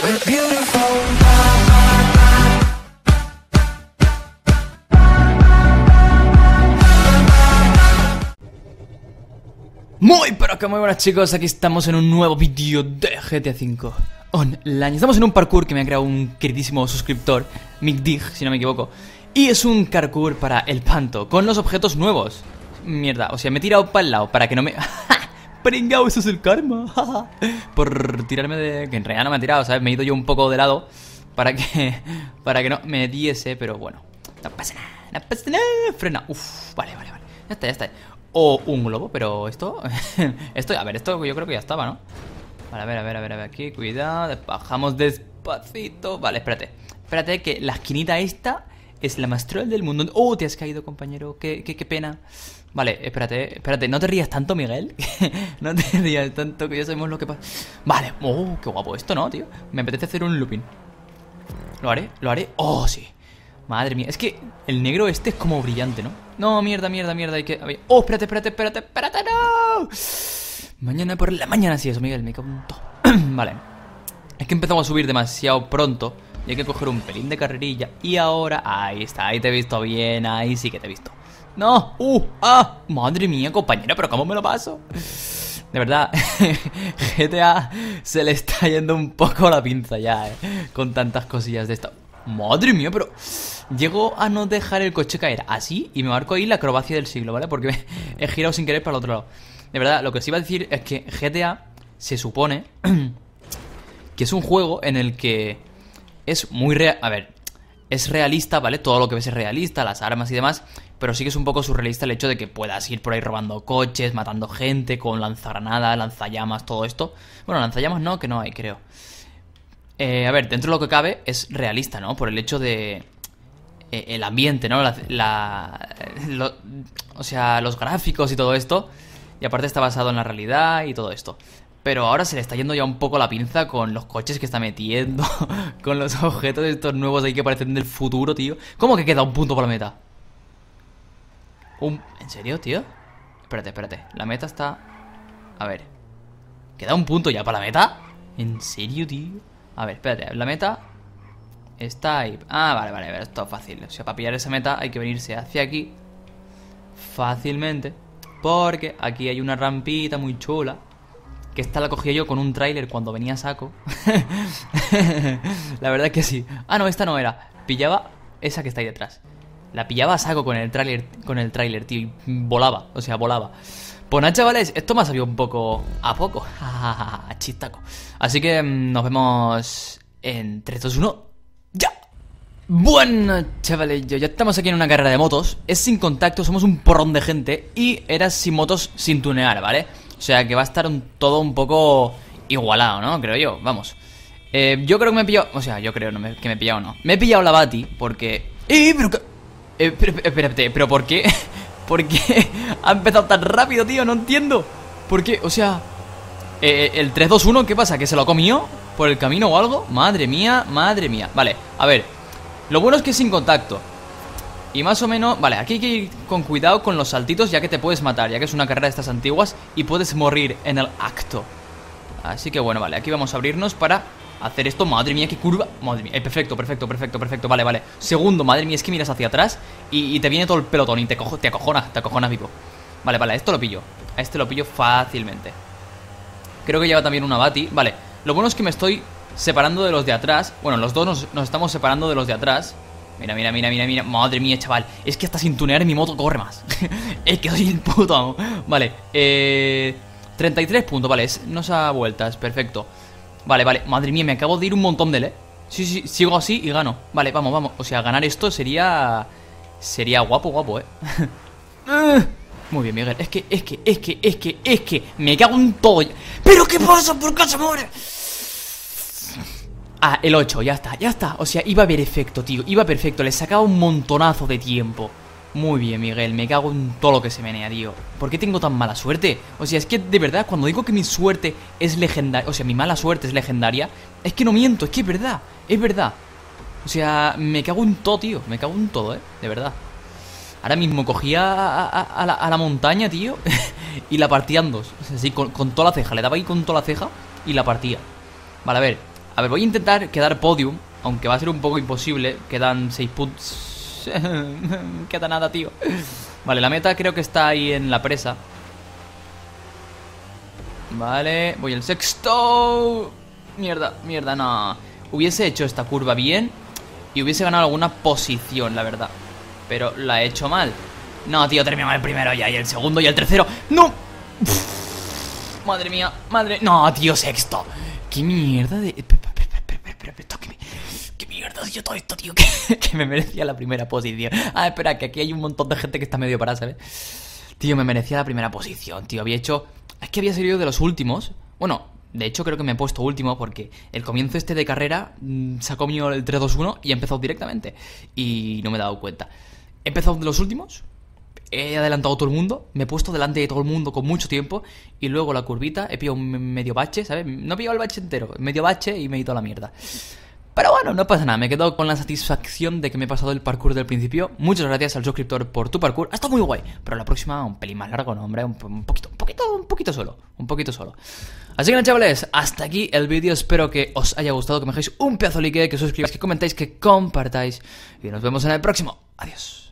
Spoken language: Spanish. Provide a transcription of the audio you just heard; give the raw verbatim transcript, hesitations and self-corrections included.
we're beautiful. Muy pero que muy buenas chicos, aquí estamos en un nuevo vídeo de G T A cinco Online. Estamos en un parkour que me ha creado un queridísimo suscriptor, MickDig, si no me equivoco. Y es un parkour para el panto, con los objetos nuevos. Mierda, o sea, me he tirado para el lado para que no me... Pringao, eso es el karma. Por tirarme de... que en realidad no me ha tirado, ¿sabes? Me he ido yo un poco de lado para que... para que no me diese, pero bueno. No pasa nada, no pasa nada. Frena, uff, vale, vale, vale. Ya está, ya está. O un globo, pero esto... esto, a ver, esto yo creo que ya estaba, ¿no? Vale, a ver, a ver, a ver, a ver, aquí, cuidado. Bajamos despacito. Vale, espérate. Espérate que la esquinita esta es la más troll del mundo. Oh, te has caído, compañero. Qué, qué, qué pena. Vale, espérate, espérate. No te rías tanto, Miguel. No te rías tanto, que ya sabemos lo que pasa. Vale, oh, qué guapo esto, ¿no, tío? Me apetece hacer un looping. ¿Lo haré? ¿Lo haré? Oh, sí. Madre mía, es que el negro este es como brillante, ¿no? No, mierda, mierda, mierda, hay que... Oh, espérate, espérate, espérate, espérate, no. Mañana por la mañana, sí, eso, Miguel, me cago en todo. Vale. Es que empezamos a subir demasiado pronto y hay que coger un pelín de carrerilla. Y ahora, ahí está, ahí te he visto bien, ahí sí que te he visto. No, uh, ah, madre mía, compañera, pero ¿cómo me lo paso? De verdad, G T A se le está yendo un poco la pinza ya, eh, con tantas cosillas de esto. Madre mía, pero llego a no dejar el coche caer así y me marco ahí la acrobacia del siglo, ¿vale? Porque me he girado sin querer para el otro lado. De verdad, lo que os iba a decir es que G T A se supone que es un juego en el que es muy real... A ver, es realista, ¿vale? Todo lo que ves es realista, las armas y demás, pero sí que es un poco surrealista el hecho de que puedas ir por ahí robando coches, matando gente, con lanzagranadas, lanzallamas, todo esto. Bueno, lanzallamas no, que no hay, creo. Eh, a ver, dentro de lo que cabe es realista, ¿no? Por el hecho de... Eh, el ambiente, ¿no? La, la, lo, o sea, los gráficos y todo esto. Y aparte está basado en la realidad y todo esto. Pero ahora se le está yendo ya un poco la pinza con los coches que está metiendo. Con los objetos estos nuevos ahí que parecen del futuro, tío. ¿Cómo que queda un punto para la meta? Un... ¿En serio, tío? Espérate, espérate. La meta está... A ver. ¿Queda un punto ya para la meta? ¿En serio, tío? A ver, espérate, la meta está ahí. Ah, vale, vale, vale, esto es fácil. O sea, para pillar esa meta hay que venirse hacia aquí fácilmente, porque aquí hay una rampita muy chula, que esta la cogí yo con un tráiler cuando venía a saco. La verdad es que sí. Ah, no, esta no era. Pillaba esa que está ahí detrás. La pillaba a saco con el tráiler, con el tráiler, tío, y volaba, o sea, volaba. Pues nada, chavales, esto me ha salido un poco a poco. Chistaco. Así que mmm, nos vemos en tres, dos, uno. ¡Ya! Bueno, chavales, ya estamos aquí en una carrera de motos. Es sin contacto, somos un porrón de gente. Y era sin motos, sin tunear, ¿vale? O sea que va a estar un, todo un poco igualado, ¿no? Creo yo, vamos. eh, Yo creo que me he pillado... O sea, yo creo no me, que me he pillado, no. Me he pillado la Bati porque... ¡Eh, pero que... Eh, pero, espérate, ¿pero por qué? ¿Por qué ha empezado tan rápido, tío? No entiendo. ¿Por qué? O sea... Eh, el tres, dos, uno, ¿qué pasa? ¿Que se lo ha comido por el camino o algo? Madre mía, madre mía. Vale, a ver. Lo bueno es que es sin contacto. Y más o menos... Vale, aquí hay que ir con cuidado con los saltitos, ya que te puedes matar, ya que es una carrera de estas antiguas y puedes morir en el acto. Así que bueno, vale, aquí vamos a abrirnos para hacer esto. Madre mía, qué curva. Madre mía, eh, perfecto, perfecto, perfecto, perfecto. Vale, vale. Segundo, madre mía, es que miras hacia atrás y, y te viene todo el pelotón y te, cojo, te acojonas, te acojonas vivo. Vale, vale, esto lo pillo. A este lo pillo fácilmente. Creo que lleva también una Bati. Vale, lo bueno es que me estoy separando de los de atrás. Bueno, los dos nos, nos estamos separando de los de atrás. Mira, mira, mira, mira, mira. Madre mía, chaval. Es que hasta sin tunear mi moto corre más. Es que soy el puto amo. Vale, eh... treinta y tres puntos, vale, es, no se da vueltas, perfecto. Vale, vale, madre mía, me acabo de ir un montón de él, ¿eh? Sí, sí, sigo así y gano. Vale, vamos, vamos, o sea, ganar esto sería... Sería guapo, guapo, ¿eh? Muy bien, Miguel, es que, es que, es que, es que, es que me cago en todo. ¿Pero qué pasa? ¿Por qué se muere? Ah, el ocho, ya está, ya está. O sea, iba perfecto, tío, iba perfecto. Le sacaba un montonazo de tiempo. Muy bien, Miguel, me cago en todo lo que se menea, tío. ¿Por qué tengo tan mala suerte? O sea, es que de verdad, cuando digo que mi suerte es legendaria, o sea, mi mala suerte es legendaria, es que no miento, es que es verdad, es verdad. O sea, me cago en todo, tío, me cago en todo, eh, de verdad. Ahora mismo cogía a, a, a, la, a la montaña, tío, y la partía en dos. O sea, así, con, con toda la ceja, le daba ahí con toda la ceja y la partía. Vale, a ver, A ver, voy a intentar quedar podium, aunque va a ser un poco imposible. Quedan seis puntos. Queda nada, tío. Vale, la meta creo que está ahí en la presa. Vale, voy al sexto. Mierda, mierda, no. Hubiese hecho esta curva bien y hubiese ganado alguna posición, la verdad. Pero la he hecho mal. No, tío, terminamos el primero ya, y el segundo y el tercero. ¡No! Uf, madre mía, madre... No, tío, sexto. ¿Qué mierda de...? ¿Qué mierda de todo esto, tío? Que, que me merecía la primera posición. Ah, espera, que aquí hay un montón de gente que está medio parada, ¿sabes? Tío, me merecía la primera posición, tío. Había hecho... Es que había salido de los últimos. Bueno, de hecho creo que me he puesto último porque el comienzo este de carrera mmm, se ha comido el tres dos uno y he empezado directamente. Y no me he dado cuenta. He empezado de los últimos, he adelantado a todo el mundo, me he puesto delante de todo el mundo con mucho tiempo y luego la curvita he pillado un medio bache, ¿sabes? No he pillado el bache entero, medio bache y me he ido a la mierda. Pero bueno, no pasa nada, me quedo con la satisfacción de que me he pasado el parkour del principio. Muchas gracias al suscriptor por tu parkour. Ha estado muy guay, pero la próxima un pelín más largo, ¿no, hombre? Un, un poquito, un poquito, un poquito solo. Un poquito solo. Así que nada, chavales, hasta aquí el vídeo. Espero que os haya gustado, que me dejéis un pedazo de like, que os suscribáis, que comentáis, que compartáis. Y nos vemos en el próximo. Adiós.